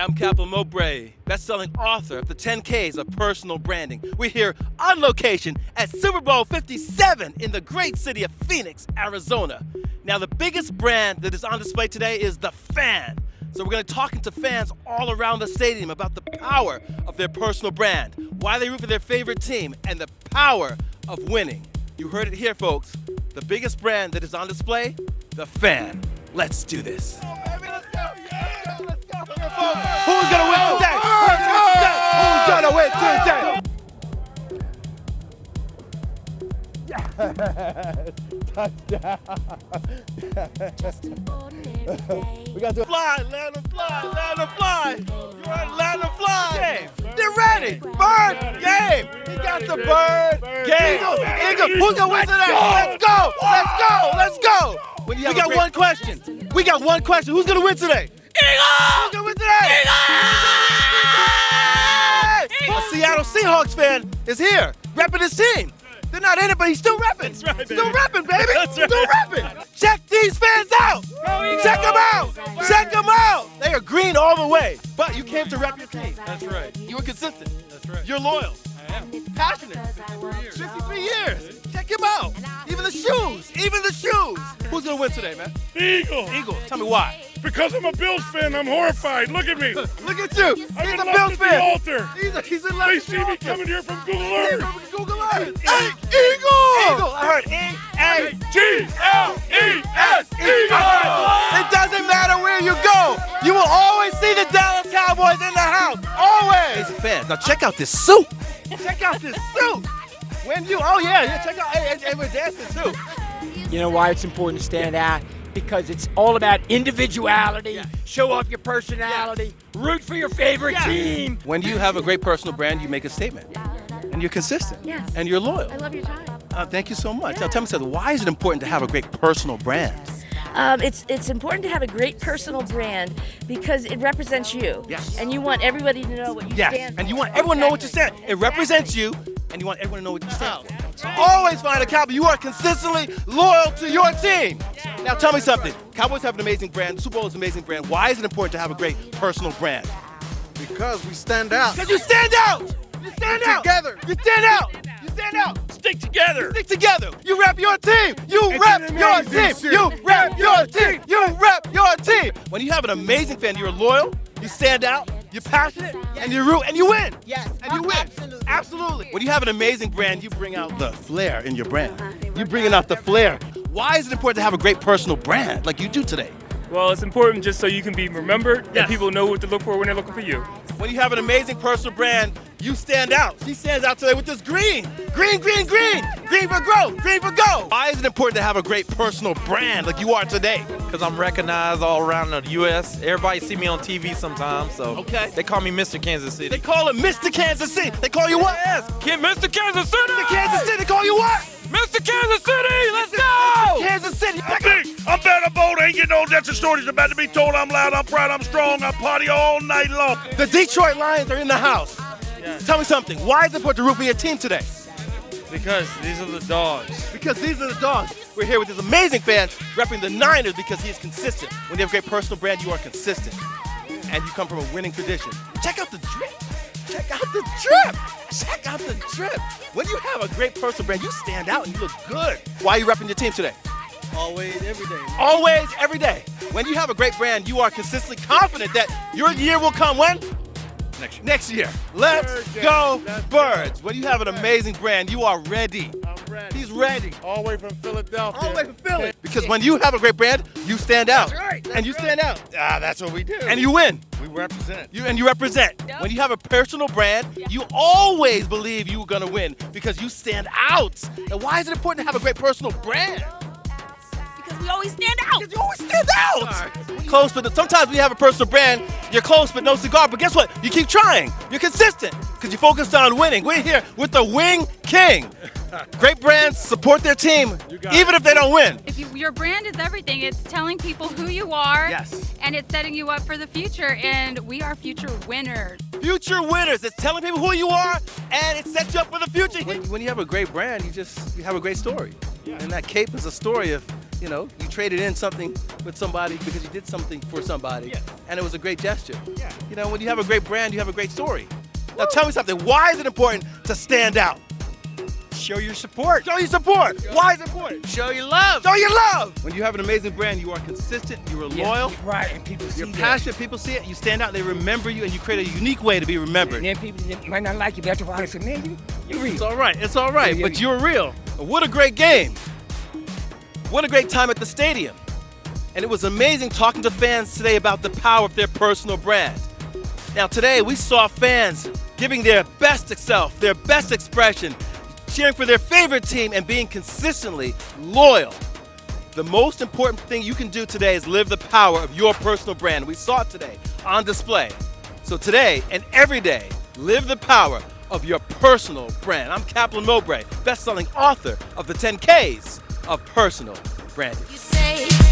Hi, I'm Kaplan Mobray, best-selling author of the 10 Ks of Personal Branding. We're here on location at Super Bowl 57 in the great city of Phoenix, Arizona. Now, the biggest brand that is on display today is the fan. So we're going to talk to fans all around the stadium about the power of their personal brand, why they root for their favorite team, and the power of winning. You heard it here, folks. The biggest brand that is on display, the fan. Let's do this. Who's gonna win today? Who's gonna win today? Touchdown. We got to fly, land and fly, land and fly. You ready, land and fly? Game. They're ready. Bird, game. He got the bird. Game. Eagle. Who's gonna win today? Let's go. Let's go. Let's go. We got one question. We got one question. Who's gonna win today? Eagle! Who's gonna win today? Eagle! A Seattle Seahawks fan is here, repping his team. They're not in it, but he's still repping. That's right, baby. Still repping, baby. That's right. Still repping. Check these fans out. Check them out. Check them out. They are green all the way. But you came to rep your team. That's right. You were consistent. That's right. You're loyal. I am. Passionate. 53 years. Check him out. Even the shoes. Even the shoes. Who's gonna win today, man? The Eagles. Eagles. Tell me why. Because I'm a Bills fan, I'm horrified. Look at me. Look at you. He's a Bills fan. He's in love. They see me coming here from Google Earth. Google Earth. Hey, Eagle. I heard E-A-G-L-E-S. Eagle. It doesn't matter where you go. You will always see the Dallas Cowboys in the house. Always. He's a fan. Now check out this suit. Check out this suit. When you, check out, and we're dancing too. You know why it's important to stand out? Because it's all about individuality, show off your personality, root for your favorite team. When you have a great personal brand, you make a statement. And you're consistent. Yes. And you're loyal. I love your time. Thank you so much. Now tell me something, why is it important to have a great personal brand? It's important to have a great personal brand because it represents you. Yes. And you want everybody to know what you stand for. And you want everyone to know what you stand for. It represents you, and you want everyone to know what you stand for. So always find a Cowboy. You are consistently loyal to your team. Now tell me something. Cowboys have an amazing brand. The Super Bowl is an amazing brand. Why is it important to have a great personal brand? Because we stand out. Because you stand out. You stand out. Together. You stand out. You stand out. Stick together. Stick together. You rep your team. You rep your team. You rep your team. You rep your team. When you have an amazing fan, you're loyal, you stand out, you're passionate, and you root, and you win. Yes. And you win. Absolutely. When you have an amazing brand, you bring out the flair in your brand. You're bringing out the flair. Why is it important to have a great personal brand like you do today? Well, it's important just so you can be remembered and people know what to look for when they're looking for you. When you have an amazing personal brand, you stand out. She stands out today with this green. Green, green, green. Green for growth, green for go. Why is it important to have a great personal brand like you are today? Because I'm recognized all around the U.S. Everybody see me on TV sometimes, so they call me Mr. Kansas City. They call it Mr. Kansas City. They call you what? Yes, Mr. Kansas City. Mr. Kansas City. They call you what? Mr. Kansas City. Let's go. Kansas City. I'm big. I'm better bold. Ain't you know that's the story's about to be told. I'm loud. I'm proud. I'm strong. I party all night long. The Detroit Lions are in the house. Yes. Tell me something. Why is it important to root for your team today? Because these are the dogs. Because these are the dogs. We're here with this amazing fan repping the Niners because he is consistent. When you have a great personal brand, you are consistent. And you come from a winning tradition. Check out the drip. Check out the drip. Check out the drip. When you have a great personal brand, you stand out and you look good. Why are you repping your team today? Always, every day. Always, every day. When you have a great brand, you are consistently confident that your year will come when? Next year. Let's go Birds. When you have an amazing brand, you are ready. I'm ready. He's ready. All the way from Philadelphia. All the way from Philly. Because when you have a great brand, you stand out. That's right. And you stand out. That's what we do. And you win. We represent. You represent. When you have a personal brand, you always believe you're going to win because you stand out. Now, why is it important to have a great personal brand? We always stand out. Because you always stand out. Close, but sometimes when you have a personal brand, you're close but no cigar. But guess what? You keep trying. You're consistent because you're focused on winning. We're here with the Wing King. Great brands support their team, even if they don't win. Your brand is everything. It's telling people who you are, and it's setting you up for the future, and we are future winners. Future winners. It's telling people who you are, and it sets you up for the future. When you have a great brand, you have a great story. And that cape is a story of, you traded in something with somebody because you did something for somebody, Yeah. and it was a great gesture. Yeah. You know, when you have a great brand, you have a great story. Now tell me something. Why is it important to stand out? Show your support. Show your support. Why is it important? Show your love. Show your love. When you have an amazing brand, you are consistent, you are loyal, Right, and people see you're that. passionate, people see it, you stand out, they remember you, and you create a unique way to be remembered. And then people that might not like you, but after a while they say, man, you're real. It's all right, it's all right, Yeah, but yeah. you're real. What a great game. What a great time at the stadium. And it was amazing talking to fans today about the power of their personal brand. Now today we saw fans giving their best self, their best expression, cheering for their favorite team and being consistently loyal. The most important thing you can do today is live the power of your personal brand. We saw it today on display. So today and every day, live the power of your personal brand. I'm Kaplan Mobray, best-selling author of the 10 Ks of personal branding. You say